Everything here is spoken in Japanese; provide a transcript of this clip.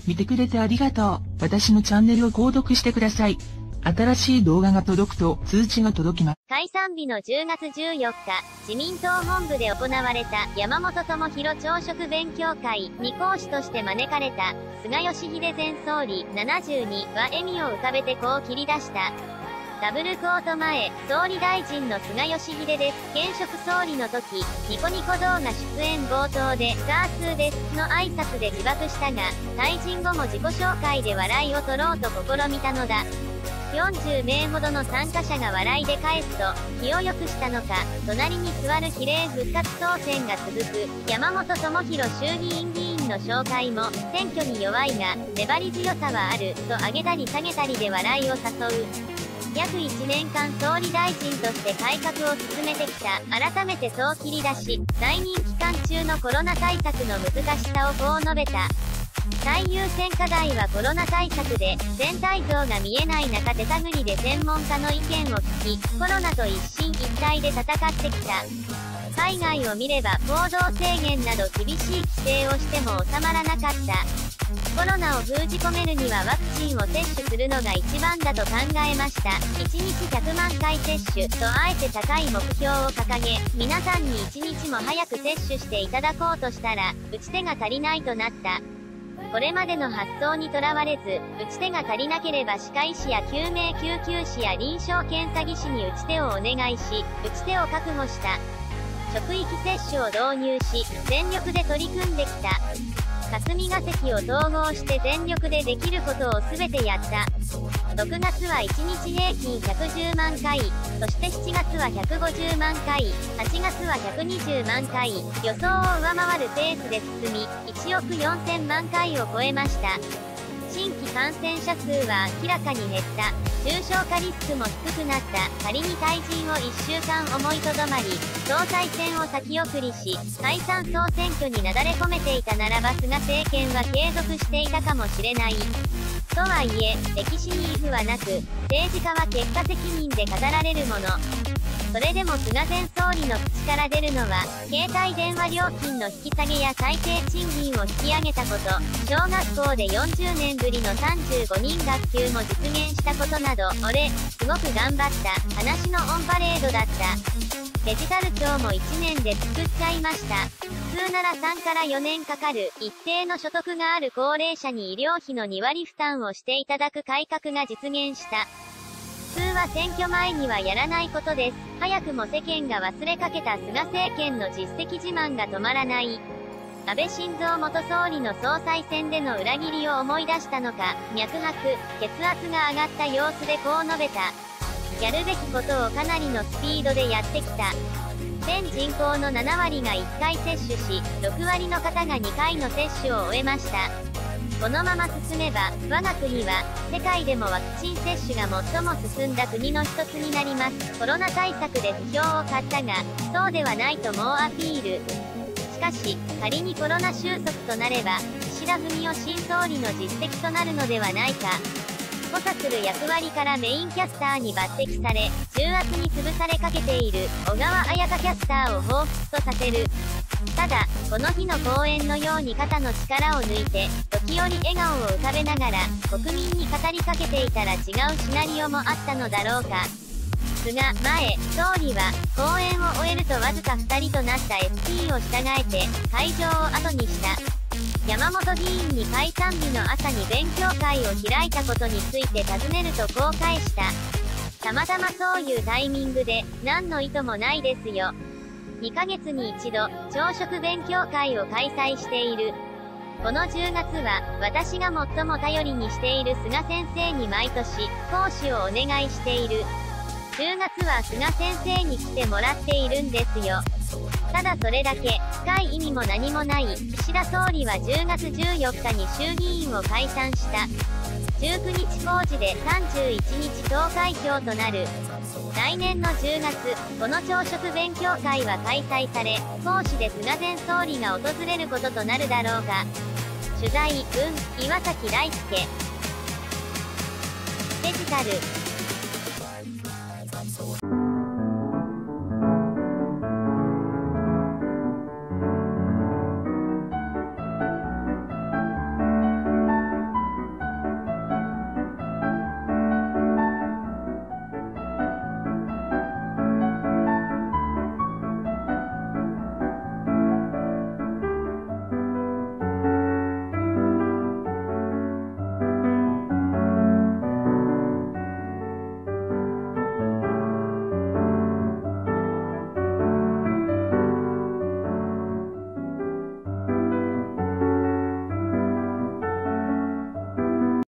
見てくれてありがとう。私のチャンネルを購読してください。新しい動画が届くと通知が届きます。 解散日の10月14日、自民党本部で行われた山本朋広朝食勉強会に講師として招かれた菅義偉前総理72は笑みを浮かべてこう切り出した。ダブルコート前、総理大臣の菅義偉です。現職総理の時、ニコニコ動画出演冒頭で、ガースーですの挨拶で自爆したが、退陣後も自己紹介で笑いを取ろうと試みたのだ。40名ほどの参加者が笑いで返すと、気を良くしたのか、隣に座る比例復活当選が続く、山本朋広衆議院議員の紹介も、選挙に弱いが、粘り強さはある、と上げたり下げたりで笑いを誘う。約1年間総理大臣として改革を進めてきた。改めてそう切り出し、在任期間中のコロナ対策の難しさをこう述べた。最優先課題はコロナ対策で、全体像が見えない中手探りで専門家の意見を聞き、コロナと一進一退で戦ってきた。海外を見れば行動制限など厳しい規制をしても収まらなかった。コロナを封じ込めるにはワクチンを接種するのが一番だと考えました。1日100万回接種とあえて高い目標を掲げ、皆さんに一日も早く接種していただこうとしたら、打ち手が足りないとなった。これまでの発想にとらわれず、打ち手が足りなければ歯科医師や救命救急士や臨床検査技師に打ち手をお願いし、打ち手を確保した。職域接種を導入し、全力で取り組んできた。霞が関を統合して全力でできることを全てやった。6月は1日平均110万回、そして7月は150万回、8月は120万回、予想を上回るペースで進み、1億4000万回を超えました。新規感染者数は明らかに減った。重症化リスクも低くなった。仮に退陣を1週間思いとどまり、総裁選を先送りし、解散総選挙になだれ込めていたならば菅政権は継続していたかもしれない。とはいえ、歴史にイフはなく、政治家は結果責任で語られるもの。それでも菅前総理の口から出るのは、携帯電話料金の引き下げや最低賃金を引き上げたこと、小学校で40年ぶりの35人学級も実現したことなど、俺、すごく頑張った、話のオンパレードだった。デジタル庁も1年で作っちゃいました。普通なら3から4年かかる、一定の所得がある高齢者に医療費の2割負担をしていただく改革が実現した。普通は選挙前にはやらないことです。早くも世間が忘れかけた菅政権の実績自慢が止まらない。安倍晋三元総理の総裁選での裏切りを思い出したのか、脈拍、血圧が上がった様子でこう述べた。やるべきことをかなりのスピードでやってきた。全人口の7割が1回接種し、6割の方が2回の接種を終えました。このまま進めば、我が国は、世界でもワクチン接種が最も進んだ国の一つになります。コロナ対策で不評を買ったが、そうではないと猛アピール。しかし、仮にコロナ収束となれば、岸田文雄新総理の実績となるのではないか。補佐する役割からメインキャスターに抜擢され、重圧に潰されかけている小川彩香キャスターを彷彿とさせる。ただ、この日の講演のように肩の力を抜いて、時折笑顔を浮かべながら、国民に語りかけていたら違うシナリオもあったのだろうか。菅前総理は、講演を終えるとわずか2人となった SP を従えて、会場を後にした。山本議員に解散日の朝に勉強会を開いたことについて尋ねるとこう返した。たまたまそういうタイミングで、何の意図もないですよ。2ヶ月に一度、朝食勉強会を開催している。この10月は、私が最も頼りにしている菅先生に毎年、講師をお願いしている。10月は菅先生に来てもらっているんですよ。ただそれだけ、深い意味も何もない。岸田総理は10月14日に衆議院を解散した。19日公示で31日投開票となる。来年の10月、この朝食勉強会は開催され、講師で菅前総理が訪れることとなるだろうか。取材、岩崎大輔。デジタル